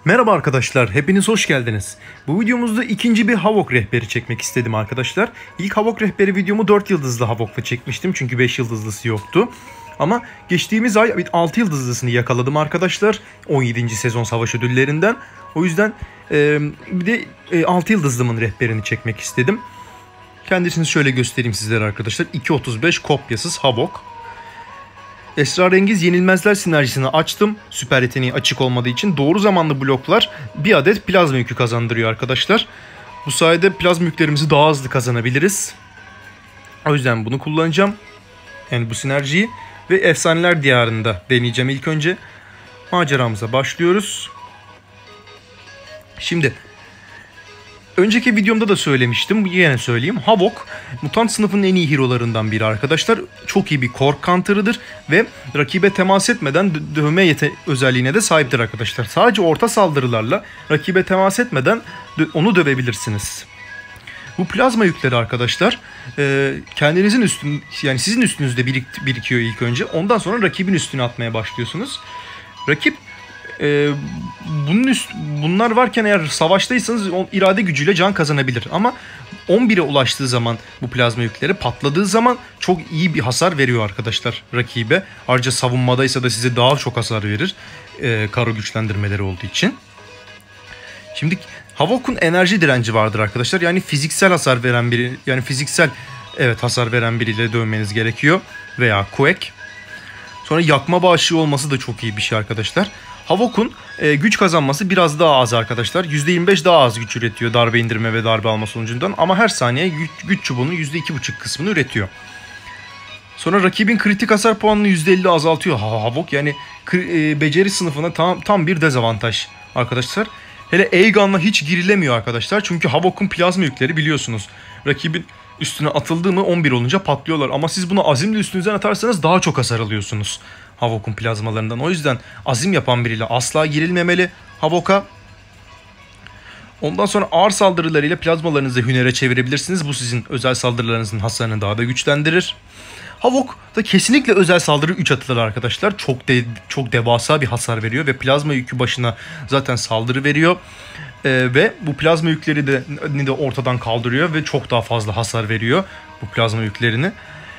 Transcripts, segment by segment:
Merhaba arkadaşlar, hepiniz hoş geldiniz. Bu videomuzda ikinci bir Havok rehberi çekmek istedim arkadaşlar. İlk Havok rehberi videomu 4 yıldızlı Havok'la çekmiştim çünkü 5 yıldızlısı yoktu. Ama geçtiğimiz ay 6 yıldızlısını yakaladım arkadaşlar 17. sezon savaş ödüllerinden. O yüzden bir de 6 yıldızlımın rehberini çekmek istedim. Kendisini şöyle göstereyim sizlere arkadaşlar. 2.35 kopyasız Havok. Esrarengiz yenilmezler sinerjisini açtım. Süper yeteneği açık olmadığı için doğru zamanlı bloklar bir adet plazma yükü kazandırıyor arkadaşlar. Bu sayede plazma yüklerimizi daha hızlı kazanabiliriz. O yüzden bunu kullanacağım. Yani bu sinerjiyi ve efsaneler diyarında deneyeceğim ilk önce. Maceramıza başlıyoruz. Şimdi önceki videomda da söylemiştim. Yine söyleyeyim. Havok mutant sınıfının en iyi hero'larından biri arkadaşlar. Çok iyi bir core counter'ıdır ve rakibe temas etmeden dövme özelliğine de sahiptir arkadaşlar. Sadece orta saldırılarla rakibe temas etmeden onu dövebilirsiniz. Bu plazma yükleri arkadaşlar kendinizin yani sizin üstünüzde birikiyor ilk önce. Ondan sonra rakibin üstüne atmaya başlıyorsunuz. Rakip bunlar varken eğer savaştaysanız irade gücüyle can kazanabilir. Ama 11'e ulaştığı zaman bu plazma yükleri patladığı zaman çok iyi bir hasar veriyor arkadaşlar rakibe. Ayrıca savunmadaysa da size daha çok hasar verir. Karo güçlendirmeleri olduğu için. Şimdi Havok'un enerji direnci vardır arkadaşlar. Yani fiziksel hasar veren biri, yani fiziksel hasar veren biriyle dövmeniz gerekiyor. Veya Quake. Sonra yakma bağışı olması da çok iyi bir şey arkadaşlar. Havok'un güç kazanması biraz daha az arkadaşlar. %25 daha az güç üretiyor darbe indirme ve darbe alma sonucundan. Ama her saniye güç çubuğunun %2,5 kısmını üretiyor. Sonra rakibin kritik hasar puanını %50 azaltıyor Havok. Yani beceri sınıfına tam bir dezavantaj arkadaşlar. Hele Aegon'la hiç girilemiyor arkadaşlar. Çünkü Havok'un plazma yükleri biliyorsunuz. Rakibin üstüne atıldığı mı 11 olunca patlıyorlar. Ama siz bunu azimle üstünüzden atarsanız daha çok hasar alıyorsunuz Havok'un plazmalarından. O yüzden azim yapan biriyle asla girilmemeli Havok'a. Ondan sonra ağır saldırılarıyla plazmalarınızı hünere çevirebilirsiniz. Bu sizin özel saldırılarınızın hasarını daha da güçlendirir. Havok da kesinlikle özel saldırı 3 atılır arkadaşlar. Çok devasa bir hasar veriyor ve plazma yükü başına zaten saldırı veriyor. Ve bu plazma yükleri de ortadan kaldırıyor ve çok daha fazla hasar veriyor bu plazma yüklerini.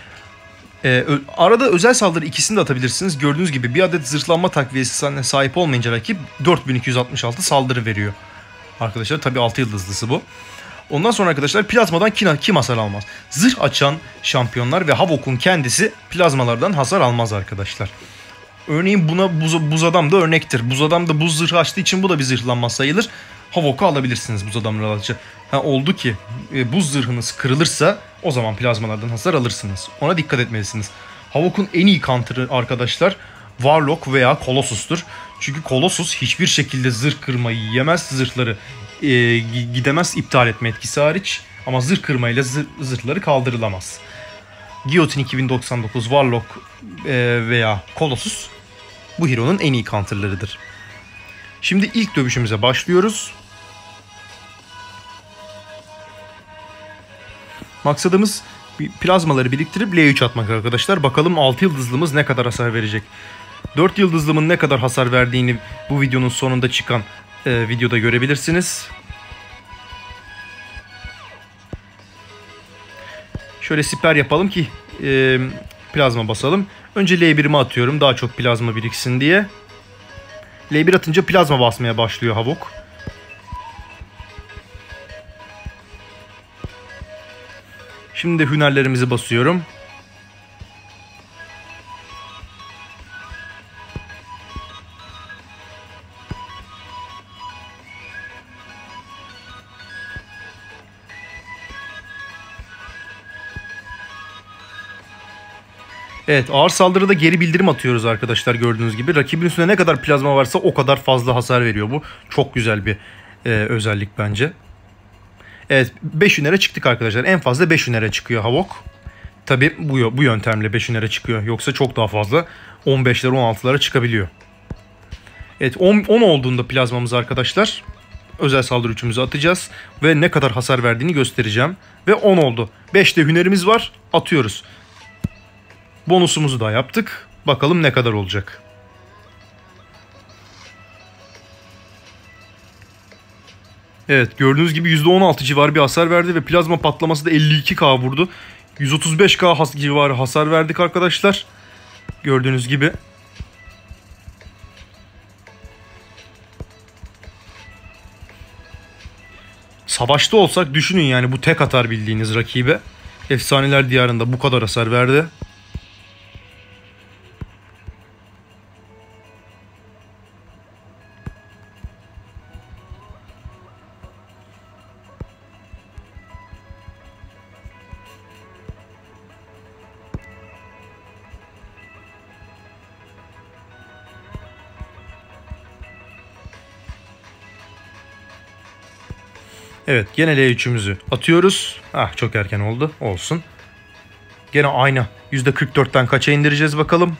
Arada özel saldırı ikisini de atabilirsiniz. Gördüğünüz gibi bir adet zırhlanma takviyesine sahip olmayınca rakip 4266 saldırı veriyor. Arkadaşlar tabii 6 yıldızlısı bu. Ondan sonra arkadaşlar plazmadan kim hasar almaz? Zırh açan şampiyonlar ve Havok'un kendisi plazmalardan hasar almaz arkadaşlar. Örneğin buna buz adam da örnektir. Buz adam da buz zırhı açtığı için bu da bir zırhlanma sayılır. Havok'u alabilirsiniz buz adamları alınca. Oldu ki buz zırhınız kırılırsa o zaman plazmalardan hasar alırsınız. Ona dikkat etmelisiniz. Havok'un en iyi counter'ı arkadaşlar Warlock veya Colossus'tur. Çünkü Colossus hiçbir şekilde zırh kırmayı yemez. Zırhları gidemez iptal etme etkisi hariç. Ama zırh kırmayla zırhları kaldırılamaz. Guillotine 2099, Warlock veya Colossus bu hero'nun en iyi counter'larıdır. Şimdi ilk dövüşümüze başlıyoruz. Maksadımız plazmaları biriktirip L3 atmak arkadaşlar. Bakalım 6 yıldızlımız ne kadar hasar verecek. 4 yıldızlımın ne kadar hasar verdiğini bu videonun sonunda çıkan videoda görebilirsiniz. Şöyle siper yapalım ki plazma basalım. Önce L1'imi atıyorum daha çok plazma biriksin diye. L1 atınca plazma basmaya başlıyor Havok. Şimdi de hünerlerimizi basıyorum. Evet, ağır saldırıda geri bildirim atıyoruz arkadaşlar gördüğünüz gibi. Rakibin üstünde ne kadar plazma varsa o kadar fazla hasar veriyor bu. Çok güzel bir özellik bence. Evet, 5 hünere çıktık arkadaşlar. En fazla 5 hünere çıkıyor Havok. Tabi bu yöntemle 5 hünere çıkıyor. Yoksa çok daha fazla 15'lere 16'lara çıkabiliyor. Evet, 10 olduğunda plazmamız arkadaşlar özel saldırı üçümüzü atacağız. Ve ne kadar hasar verdiğini göstereceğim. Ve 10 oldu. 5'te hünerimiz var. Atıyoruz. Bonusumuzu da yaptık. Bakalım ne kadar olacak. Evet, gördüğünüz gibi %16 civarı bir hasar verdi ve plazma patlaması da 52k vurdu. 135k civarı hasar verdik arkadaşlar. Gördüğünüz gibi. Savaşta olsak düşünün yani, bu tek atar bildiğiniz rakibe. Efsaneler Diyarı'nda bu kadar hasar verdi. Evet, gene L3'ümüzü atıyoruz. Ah, çok erken oldu. Olsun. Gene aynı. %44'ten kaça indireceğiz bakalım.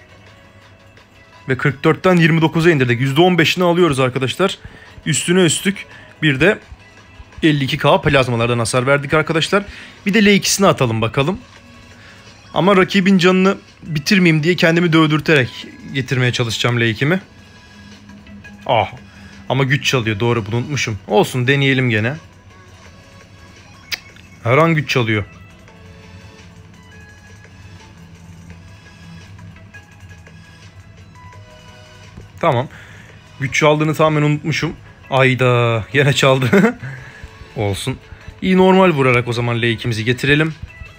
Ve 44'ten 29'a indirdik. %15'ini alıyoruz arkadaşlar. Üstüne üstlük bir de 52k plazmalardan hasar verdik arkadaşlar. Bir de L2'sini atalım bakalım. Ama rakibin canını bitirmeyeyim diye kendimi dövdürterek getirmeye çalışacağım L2'mi. Ah. Ama güç çalıyor. Doğru, bunu unutmuşum. Olsun, deneyelim gene. Her an güç çalıyor. Tamam. Güç çaldığını tamamen unutmuşum. Ayda yine çaldı. Olsun. İyi, normal vurarak o zaman L2'mizi getirelim.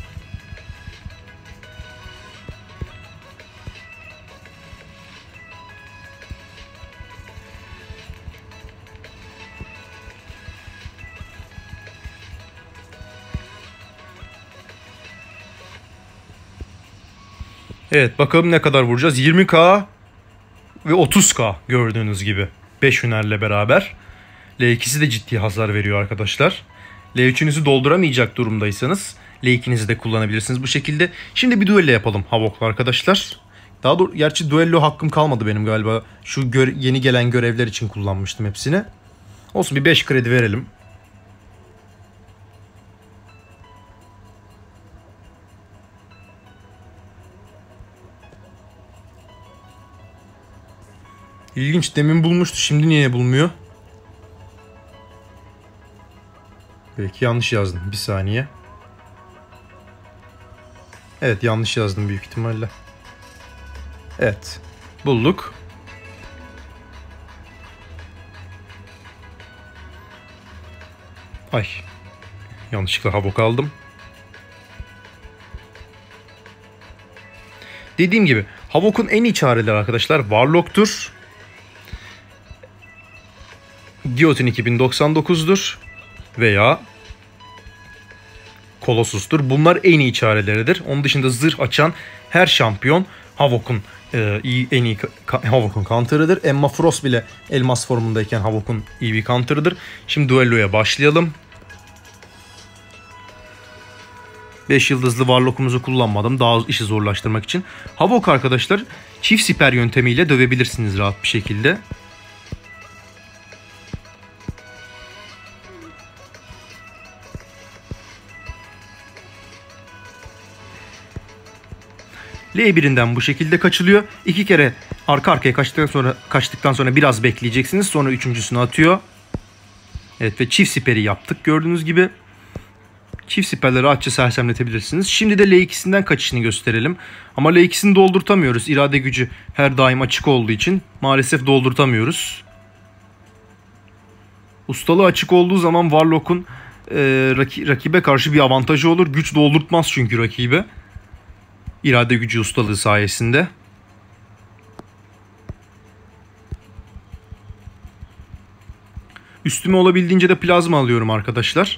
Evet, bakalım ne kadar vuracağız. 20k ve 30k gördüğünüz gibi. 5 hünerle beraber. L2'si de ciddi hasar veriyor arkadaşlar. L3'ünüzü dolduramayacak durumdaysanız L2'nizi de kullanabilirsiniz bu şekilde. Şimdi bir duello yapalım Havok'la arkadaşlar. Daha doğrusu gerçi duello hakkım kalmadı benim galiba. Şu yeni gelen görevler için kullanmıştım hepsini. Olsun, bir 5 kredi verelim. İlginç, demin bulmuştu, şimdi niye bulmuyor? Belki yanlış yazdım, bir saniye. Evet, yanlış yazdım büyük ihtimalle. Evet, bulduk. Ay, yanlışlıkla Havok aldım. Dediğim gibi Havok'un en iyi çareleri arkadaşlar Warlock'tur. Giyotin 2099'dur. Veya Colossus'tur. Bunlar en iyi çareleridir. Onun dışında zırh açan her şampiyon Havok'un en iyi Havok'un counter'ıdır. Emma Frost bile elmas formundayken Havok'un iyi bir counter'ıdır. Şimdi duelloya başlayalım. 5 yıldızlı Warlock'umuzu kullanmadım, daha işi zorlaştırmak için. Havok arkadaşlar çift siper yöntemiyle dövebilirsiniz rahat bir şekilde. L1'inden bu şekilde kaçılıyor. 2 kere arka arkaya kaçtıktan sonra biraz bekleyeceksiniz. Sonra üçüncüsünü atıyor. Evet, ve çift siperi yaptık gördüğünüz gibi. Çift siperleri rahatça sersemletebilirsiniz. Şimdi de L2'sinden kaçışını gösterelim. Ama L2'sini doldurtamıyoruz. İrade gücü her daim açık olduğu için maalesef doldurtamıyoruz. Ustalığı açık olduğu zaman Warlock'un rakibe karşı bir avantajı olur. Güç doldurtmaz çünkü rakibe. İrade gücü ustalığı sayesinde. Üstüme olabildiğince de plazma alıyorum arkadaşlar.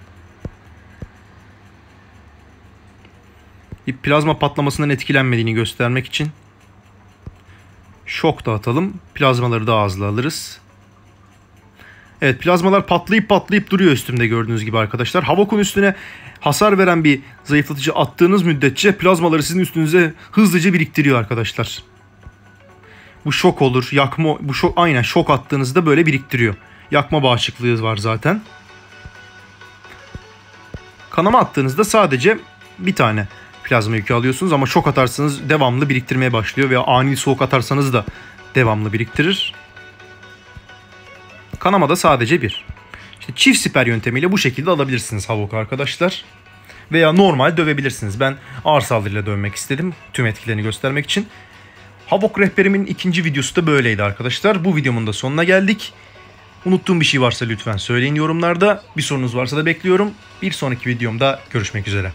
Bir plazma patlamasından etkilenmediğini göstermek için şok da atalım. Plazmaları daha hızlı alırız. Evet, plazmalar patlayıp duruyor üstümde gördüğünüz gibi arkadaşlar. Havok'un üstüne hasar veren bir zayıflatıcı attığınız müddetçe plazmaları sizin üstünüze hızlıca biriktiriyor arkadaşlar. Bu şok olur, yakma, aynen şok attığınızda böyle biriktiriyor. Yakma bağışıklığı var zaten. Kanama attığınızda sadece bir tane plazma yükü alıyorsunuz ama şok atarsanız devamlı biriktirmeye başlıyor veya ani soğuk atarsanız da devamlı biriktirir. Kanama da sadece bir. Çift siper yöntemiyle bu şekilde alabilirsiniz Havok'u arkadaşlar. Veya normal dövebilirsiniz. Ben ağır saldırıyla dövmek istedim. Tüm etkilerini göstermek için. Havok rehberimin ikinci videosu da böyleydi arkadaşlar. Bu videomun da sonuna geldik. Unuttuğum bir şey varsa lütfen söyleyin yorumlarda. Bir sorunuz varsa da bekliyorum. Bir sonraki videomda görüşmek üzere.